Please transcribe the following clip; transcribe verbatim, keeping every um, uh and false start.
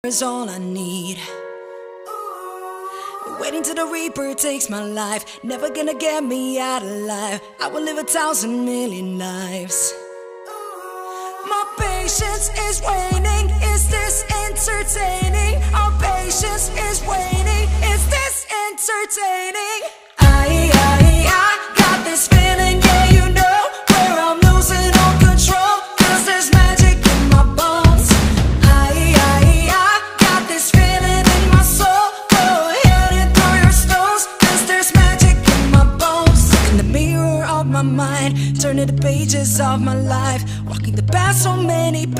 is all I need. Waiting till the Reaper takes my life. Never gonna get me out alive. I will live a thousand million lives. My patience is waning. Is this entertaining? Our patience is waning. Is this entertaining? I, I, I got this feeling, yeah, you know, where I'm losing all control. Cause there's magic in my bones. I, I, I got this feeling in my soul. Go ahead and throw your stones. Cause there's magic in my bones. Look in the mirror of my mind, turning the pages of my life, walking the path so many